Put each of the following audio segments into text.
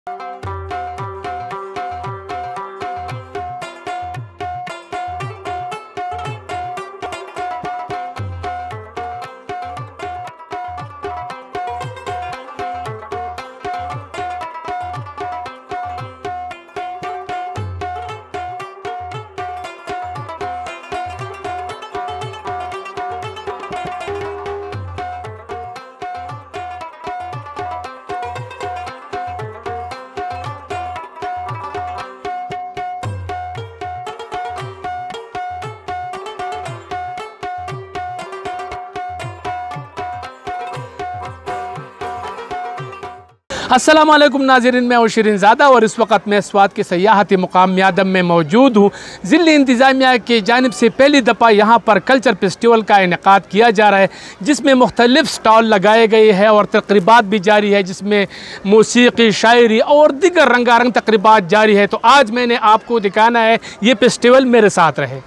अस्सलामुअलैकुम नाज़रीन, मैं शिरीन ज़ादा और इस वक्त मैं स्वात के सयाहती मुकाम म्यादम में मौजूद हूँ। ज़िली इंतज़ामिया की जानिब से पहली दफ़ा यहाँ पर कल्चर फेस्टिवल का इनेकाद किया जा रहा है, जिसमें मुख्तलिफ़ स्टॉल लगाए गए हैं और तकरीबात भी जारी है, जिसमें मौसीकी, शायरी और दीगर रंगारंग तकरीबात जारी है। तो आज मैंने आपको दिखाना है, ये फेस्टिवल मेरे साथ रहे।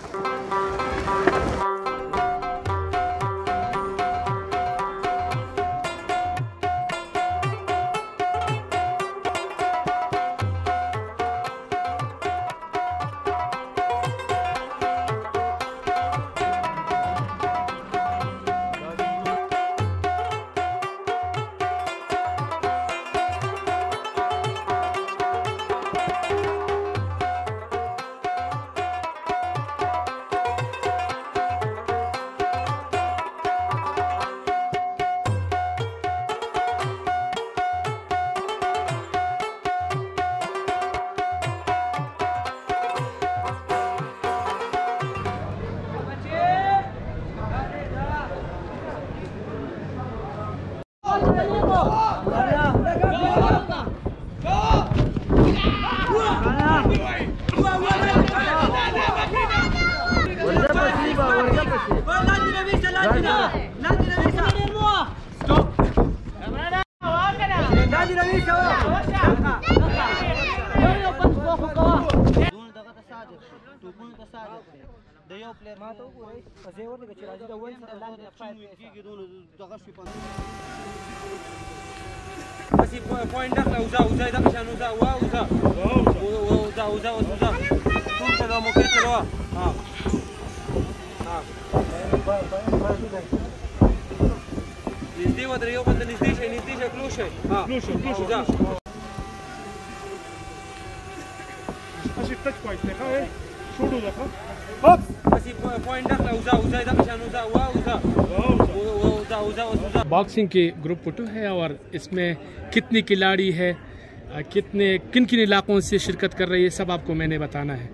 बॉक्सिंग की ग्रुप फोटो है और इसमें कितनी खिलाड़ी है, कितने किन किन इलाकों से शिरकत कर रही है, सब आपको मैंने बताना है।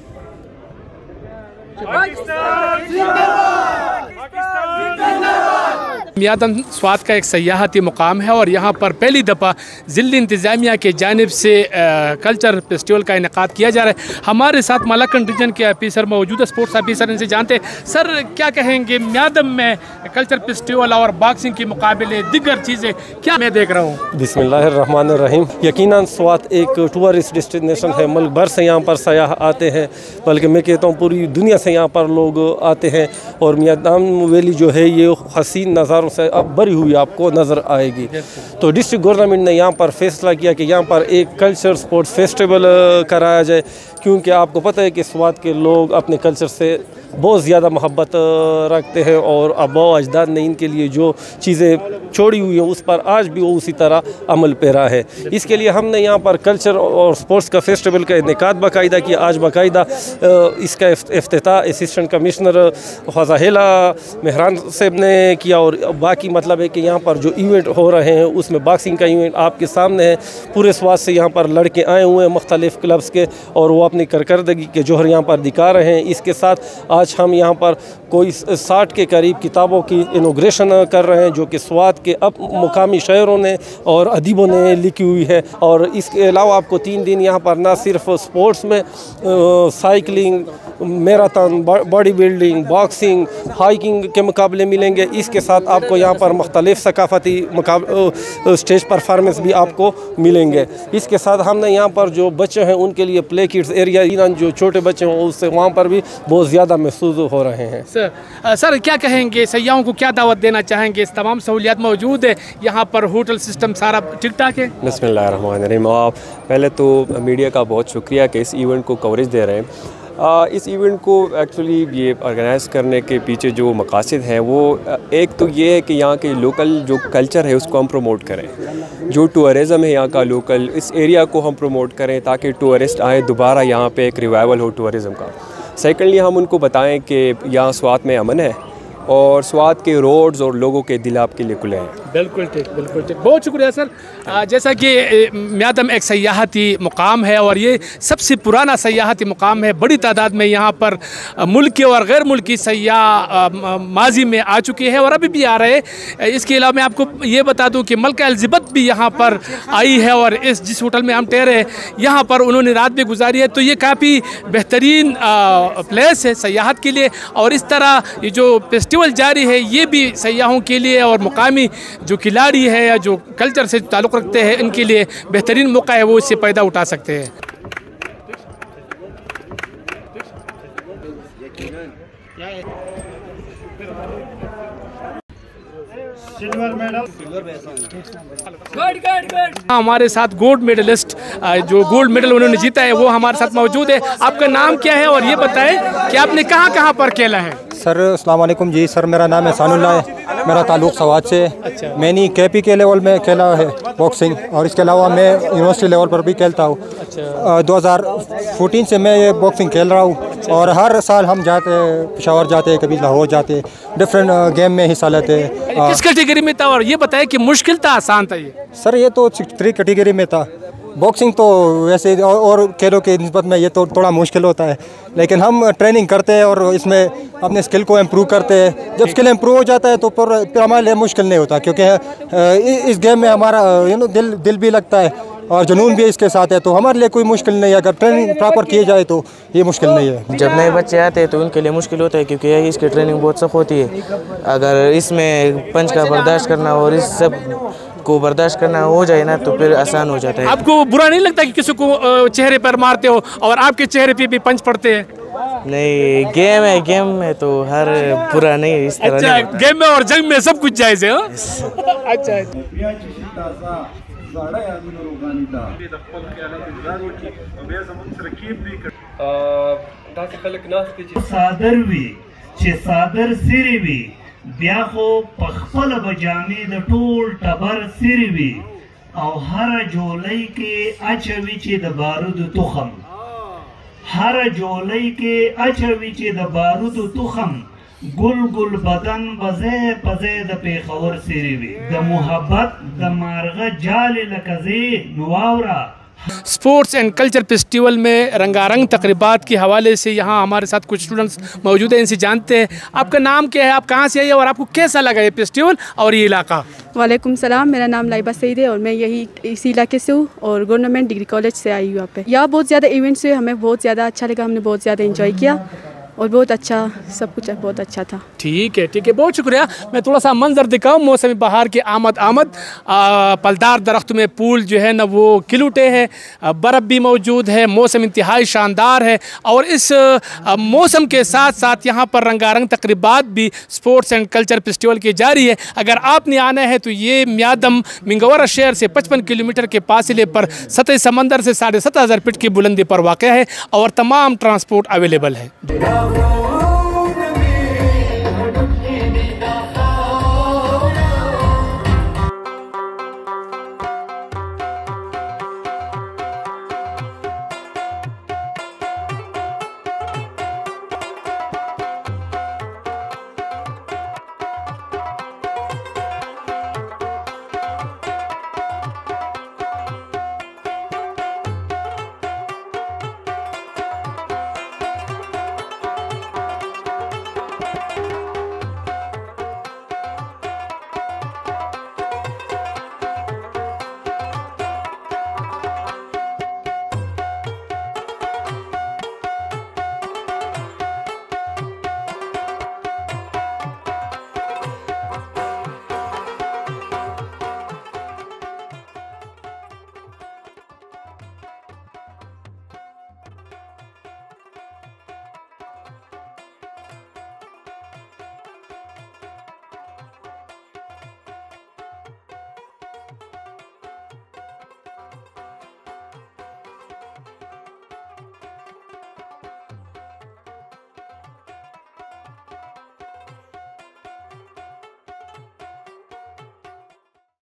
म्यादम स्वात का एक सयाहती मुकाम है और यहाँ पर पहली दफ़ा ज़िली इंतज़ामिया के जानिब से कल्चर फेस्टिवल का इनेकाद किया जा रहा है। हमारे साथ मलाकन रीजन के ऑफिसर मौजूद है, स्पोर्ट्स ऑफिसर, इनसे जानते हैं। सर, क्या कहेंगे म्यादम में कल्चर फेस्टिवल और बॉक्सिंग के मुकाबले दीगर चीज़ें क्या मैं देख रहा हूँ? बिस्मिल्लाहिर्रहमानिर्रहीम। यकीनन स्वात एक टूरिस्ट डेस्टिनेशन है, मुल्क भर से यहाँ पर सयाह आते हैं, बल्कि मैं कहता हूँ पूरी दुनिया से यहाँ पर लोग आते हैं। और म्यादम वैली जो है ये हसीन नज़ारों से अब भरी हुई आपको नज़र आएगी। तो डिस्ट्रिक्ट गवर्नमेंट ने यहाँ पर फैसला किया कि यहाँ पर एक कल्चर स्पोर्ट्स फेस्टिवल कराया जाए, क्योंकि आपको पता है कि स्वात के लोग अपने कल्चर से बहुत ज़्यादा मोहब्बत रखते हैं और आबा अजदाद ने इनके लिए जो चीज़ें छोड़ी हुई हैं उस पर आज भी वो उसी तरह अमल पैरा है। इसके लिए हमने यहाँ पर कल्चर और स्पोर्ट्स का फेस्टिवल का इनेकाद बाकायदा किया। आज बाकायदा इसका इफ्तिताह असिस्टेंट कमिश्नर फ़ज़ाहिला मेहरान साहब ने किया। और बाकी मतलब है कि यहाँ पर जो इवेंट हो रहे हैं उसमें बॉक्सिंग का इवेंट आपके सामने है। पूरे स्वात से यहाँ पर लड़के आए हुए हैं मुख्तलिफ़ क्लब्स के और वो अपनी कारकर्दगी के जौहर यहाँ पर दिखा रहे हैं। इसके साथ आज हम यहाँ पर कोई 60 के करीब किताबों की इनॉग्रेशन कर रहे हैं, जो कि स्वात के अब मुकामी शायरों ने और अदीबों ने लिखी हुई है। और इसके अलावा आपको 3 दिन यहाँ पर ना सिर्फ स्पोर्ट्स में cycling, marathon, body building, boxing, hiking के मुकाबले मिलेंगे। इसके साथ आपको यहाँ पर मुख्तलिफ सकाफ़ती स्टेज परफॉर्मेंस भी आपको मिलेंगे। इसके साथ हमने यहाँ पर जो बच्चे हैं उनके लिए प्ले किड्स एरिया, जो छोटे बच्चे हैं उससे वहाँ पर भी बहुत ज़्यादा महसूस हो रहे हैं। सर क्या कहेंगे, सयाहों को क्या दावत देना चाहेंगे? इस तमाम सहूलियात मौजूद है यहाँ पर, होटल सिस्टम सारा ठीक ठाक है? बिस्मिल्लाहिर्रहमानिर्रहीम। आप पहले तो मीडिया का बहुत शुक्रिया कि इस इवेंट को कवरेज दे रहे हैं। इस इवेंट को एक्चुअली ये ऑर्गेनाइज़ करने के पीछे जो मकासद हैं वो एक तो ये है कि यहाँ के लोकल जो कल्चर है उसको हम प्रमोट करें, जो टूरिज़म है यहाँ का लोकल, इस एरिया को हम प्रमोट करें ताकि टूरिस्ट आए, दोबारा यहाँ पे एक रिवाइवल हो टूरिज़म का। सेकेंडली हम उनको बताएं कि यहाँ स्वात में अमन है और स्वात के रोड्स और लोगों के दिल आपके लिए खुले हैं। बिल्कुल ठीक, बिल्कुल ठीक, बहुत शुक्रिया सर। जैसा कि म्यादम एक सयाहती मुकाम है और ये सबसे पुराना सयाहती मुकाम है, बड़ी तादाद में यहाँ पर मुल्की और गैर मुल्की सयाह माजी में आ चुके हैं और अभी भी आ रहे हैं। इसके अलावा मैं आपको ये बता दूँ कि मलका एलिज़ाबेथ भी यहाँ पर आई है और जिस होटल में हम ठहरे हैं यहाँ पर उन्होंने रात भी गुजारी है। तो ये काफ़ी बेहतरीन प्लेस है सयाहत के लिए और इस तरह ये जो फेस्टिवल जारी है ये भी सयाहों के लिए और मुकामी जो खिलाड़ी है या जो कल्चर से ताल्लुक़ रखते हैं इनके लिए बेहतरीन मौका है, वो इससे फ़ायदा उठा सकते हैं। हमारे साथ गोल्ड मेडलिस्ट, जो गोल्ड मेडल उन्होंने जीता है वो हमारे साथ मौजूद है। आपका नाम क्या है और ये बताएं कि आपने कहाँ कहाँ पर खेला है? सर अस्सलाम वालेकुम जी। सर मेरा नाम है सानुल्लाह है, मेरा ताल्लुक़ सवात से। अच्छा। मैंने KP के लेवल में खेला है बॉक्सिंग और इसके अलावा मैं यूनिवर्सिटी लेवल पर भी खेलता हूँ। अच्छा। 2014 से मैं ये बॉक्सिंग खेल रहा हूँ। अच्छा। और हर साल हम जाते हैं, पेशावर जाते हैं, कभी लाहौर जाते हैं, डिफरेंट गेम में हिस्सा लेते हैं। किस कैटेगरी में था और ये बताएं कि मुश्किल था आसान था? ये सर ये तो 3 कैटेगरी में था। बॉक्सिंग तो वैसे और खेलों के निस्बत में ये तो थोड़ा मुश्किल होता है, लेकिन हम ट्रेनिंग करते हैं और इसमें अपने स्किल को इम्प्रूव करते हैं। जब स्किल इम्प्रूव हो जाता है तो फिर हमारे लिए मुश्किल नहीं होता, क्योंकि इस गेम में हमारा दिल भी लगता है और जुनून भी इसके साथ है, तो हमारे लिए कोई मुश्किल नहीं है। अगर ट्रेनिंग प्रॉपर की जाए तो ये मुश्किल नहीं है। जब नए बच्चे आते हैं तो उनके लिए मुश्किल होता है, क्योंकि इसकी ट्रेनिंग बहुत सख्त होती है। अगर इसमें पंच का बर्दाश्त करना और इस सब को बर्दाश्त करना हो जाए ना तो फिर आसान हो जाता है। आपको बुरा नहीं लगता कि किसी को चेहरे पर मारते हो और आपके चेहरे पे भी पंच पड़ते हैं? नहीं, गेम है, गेम में तो हर बुरा नहीं है इस तरह। अच्छा, गेम में और जंग में सब कुछ जायज़ है। अच्छा। सादर सिरवी ब्याखो पखपल बजामी द टोल टबर सिरवी और हर जोलई के अचवी चे द बारूद तुखम, हर जोलई के अचवी चे द बारूद तुखम, गुल गुल बदन बजे पजे द पेखवर सिरवी द मोहब्बत द मार्ग जाल लकजे नुआवरा। स्पोर्ट्स एंड कल्चर फेस्टिवल में रंगारंग तकरीबात के हवाले से यहाँ हमारे साथ कुछ स्टूडेंट्स मौजूद हैं, इनसे जानते हैं। आपका नाम क्या है, आप कहाँ से आइए और आपको कैसा लगा ये फेस्टिवल और ये इलाका? वालेकुम सलाम, मेरा नाम लाइबा सईद है और मैं यही इसी इलाके से हूँ और गवर्नमेंट डिग्री कॉलेज से आई हूँ यहाँ पे। यहाँ बहुत ज़्यादा इवेंट्स हुए, हमें बहुत ज़्यादा अच्छा लगा, हमने बहुत ज़्यादा इंजॉय किया और बहुत अच्छा सब कुछ बहुत अच्छा था। ठीक है, बहुत शुक्रिया। मैं थोड़ा सा मंजर दिखाऊं, मौसम बहार के आमद पलदार दरख्त में फूल जो है ना वो खिल उठे हैं, बर्फ़ भी मौजूद है, मौसम इंतहाई शानदार है और इस मौसम के साथ साथ यहाँ पर रंगारंग तकरीबात भी स्पोर्ट्स एंड कल्चर फेस्टिवल की जारी है। अगर आपने आना है तो ये म्यादम मिंगवरा शहर से 55 किलोमीटर के फासले पर सतह समंदर से 7,500 फीट की बुलंदी पर वाक़ है और तमाम ट्रांसपोर्ट अवेलेबल है।